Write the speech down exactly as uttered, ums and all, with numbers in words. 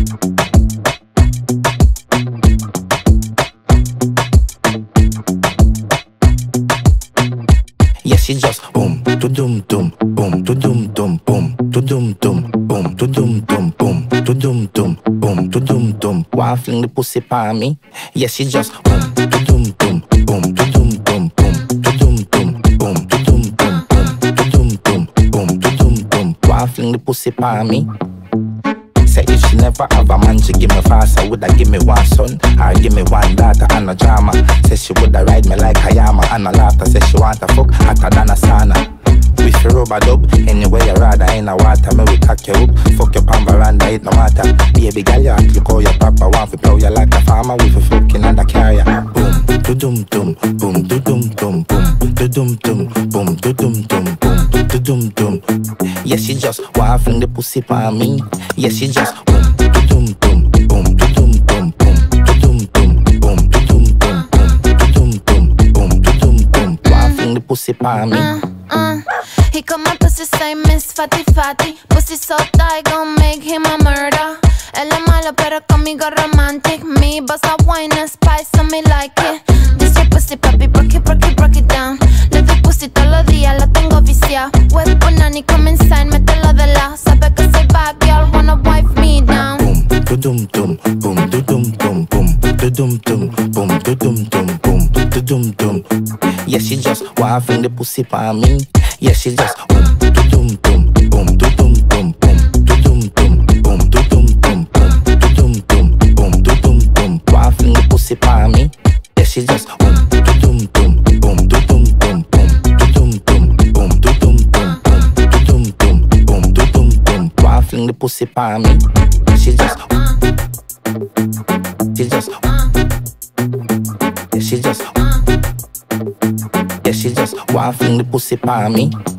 Yeah, she just boom, to dum dum, boom, to dum dum, boom, to dum dum, boom, to dum dum, boom, to dum dum, boom, to dum dum. Wanna fling the pussy pa me? Yeah, she just boom, to dum dum, boom, to dum dum, boom, to dum dum, boom, to dum dum, boom, to dum dum, boom, to dum dum. Wanna fling the pussy pa me? Say if she never have a man, she give me fast. I woulda give me one son, or give me one daughter and a drama. Say she woulda ride me like Hayama and a laughter. Say she want a fuck hotter than a sauna. We fi rubber dub, anyway you rather in a water. Me we cock you up, fuck your pan veranda, it no matter. Baby girl, you act look how your papa want fi plow you like a farmer. We fi fucking under carrier. Boom, do dum dum, boom, do dum dum, boom, do dum dum, boom, do dum dum, boom, do dum dum. Yeah, she just wanna fling the pussy pa me. Yeah, she just boom, do dum dum, boom, do dum dum, boom, do dum dum, boom, do dum dum, boom, do dum dum, boom, do dum dum. Wanna fling the pussy pa me. Uh, uh. He come up pussy say Miss Fatty Fatty. Pussy so tight gon' make him a murder. Él es malo pero conmigo romantic. Me boss a wine and spice so me like it. This your pussy papi, break it, break it, break it down. Le doy pussy todos los días, lo tengo viciado. Wet punani, come inside, mételo de lado. Sabe que soy bad girl, wanna wife me down. Boom, do dum dum, boom, do dum dum, boom, do dum dum, boom, do dum dum, boom, do dum dum. Yeah, she just wanna fling the pussy pa me. Yeah, she just boom, do dum dum, boom, do dum dum, boom, do dum dum, boom, do dum dum, boom, do dum dum, boom, do dum dum. Wanna fling the pussy pa me. Yeah, she just boom, do dum dum, boom, do dum dum, boom, do dum dum, boom, do dum dum, boom, do dum dum, boom, do dum dum. Wanna fling the pussy pa me. She just, she just, yeah, she just, yeah, she just wanna fling the pussy pa me.